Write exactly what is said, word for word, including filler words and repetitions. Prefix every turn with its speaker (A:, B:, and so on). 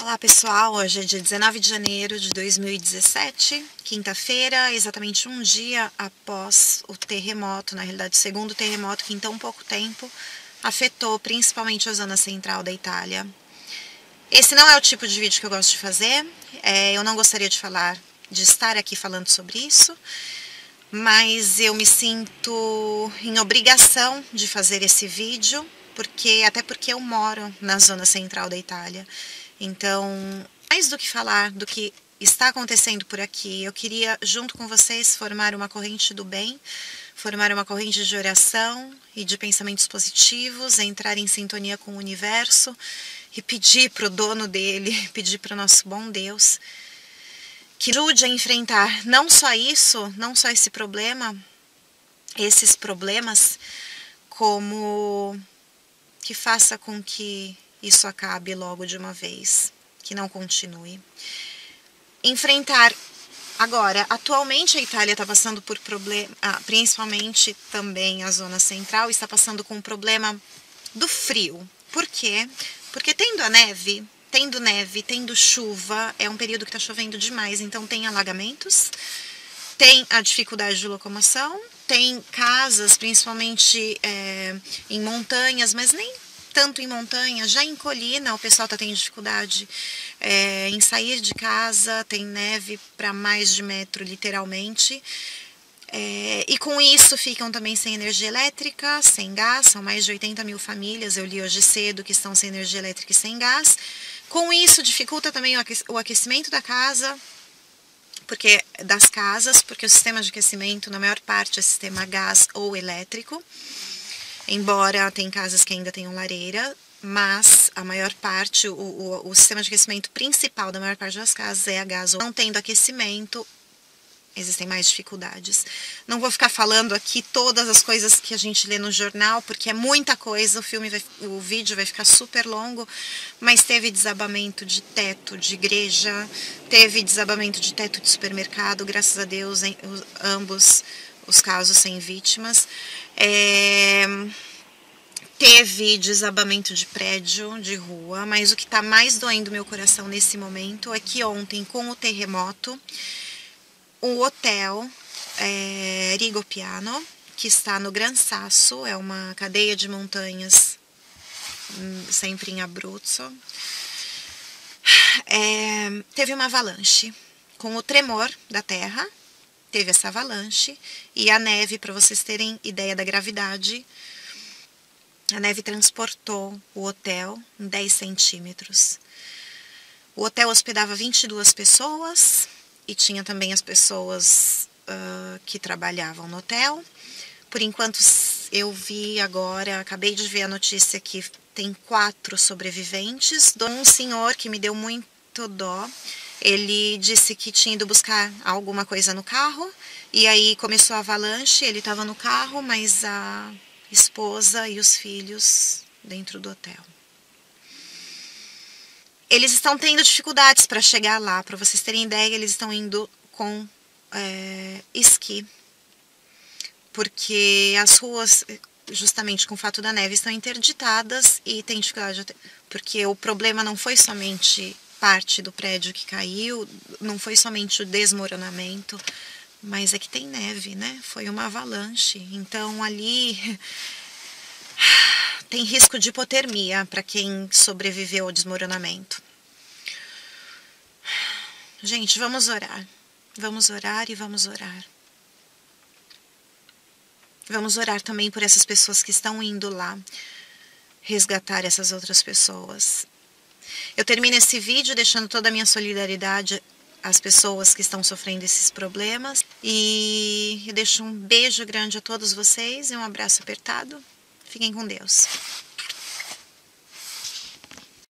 A: Olá pessoal, hoje é dia dezenove de janeiro de dois mil e dezessete, quinta-feira, exatamente um dia após o terremoto, na realidade o segundo terremoto que em tão pouco tempo afetou principalmente a zona central da Itália. Esse não é o tipo de vídeo que eu gosto de fazer, é, eu não gostaria de falar, de estar aqui falando sobre isso, mas eu me sinto em obrigação de fazer esse vídeo, porque, até porque eu moro na zona central da Itália. Então, mais do que falar do que está acontecendo por aqui, eu queria, junto com vocês, formar uma corrente do bem, formar uma corrente de oração e de pensamentos positivos, entrar em sintonia com o universo e pedir para o dono dele, pedir para o nosso bom Deus, que ajude a enfrentar não só isso, não só esse problema, esses problemas, como que faça com que isso acabe logo de uma vez, que não continue. Enfrentar agora, atualmente a Itália está passando por problema, ah, principalmente também a zona central, está passando com o problema do frio. Por quê? Porque tendo a neve, tendo neve, tendo chuva, é um período que está chovendo demais, então tem alagamentos, tem a dificuldade de locomoção, tem casas, principalmente é, em montanhas, mas nem tanto em montanha, já em colina o pessoal está tendo dificuldade é, em sair de casa, tem neve para mais de metro literalmente, é, e com isso ficam também sem energia elétrica, sem gás, são mais de oitenta mil famílias, eu li hoje cedo, que estão sem energia elétrica e sem gás. Com isso dificulta também o aquecimento da casa, porque das casas, porque o sistema de aquecimento na maior parte é sistema a gás ou elétrico. Embora tem casas que ainda tenham lareira, mas a maior parte, o, o, o sistema de aquecimento principal da maior parte das casas é a gás. Não tendo aquecimento, existem mais dificuldades. Não vou ficar falando aqui todas as coisas que a gente lê no jornal, porque é muita coisa, o filme vai, o vídeo vai ficar super longo, mas teve desabamento de teto de igreja, teve desabamento de teto de supermercado, graças a Deus, em, ambos os casos sem vítimas. É, teve desabamento de prédio, de rua, mas o que está mais doendo meu coração nesse momento é que ontem, com o terremoto, o hotel é, Rigopiano, que está no Gran Sasso, é uma cadeia de montanhas, sempre em Abruzzo, é, teve uma avalanche. Com o tremor da terra, teve essa avalanche, e a neve, para vocês terem ideia da gravidade, a neve transportou o hotel em dez centímetros. O hotel hospedava vinte e duas pessoas, e tinha também as pessoas uh, que trabalhavam no hotel. Por enquanto, eu vi agora, acabei de ver a notícia que tem quatro sobreviventes. Um senhor que me deu muito dó, ele disse que tinha ido buscar alguma coisa no carro, e aí começou a avalanche, ele estava no carro, mas a esposa e os filhos dentro do hotel. Eles estão tendo dificuldades para chegar lá, para vocês terem ideia, eles estão indo com é, esqui, porque as ruas, justamente com o fato da neve, estão interditadas e tem dificuldade, porque o problema não foi somente parte do prédio que caiu, não foi somente o desmoronamento, mas é que tem neve, né? Foi uma avalanche, então ali tem risco de hipotermia para quem sobreviveu ao desmoronamento. Gente, vamos orar, vamos orar e vamos orar. Vamos orar também por essas pessoas que estão indo lá resgatar essas outras pessoas. Eu termino esse vídeo deixando toda a minha solidariedade às pessoas que estão sofrendo esses problemas. E eu deixo um beijo grande a todos vocês e um abraço apertado. Fiquem com Deus.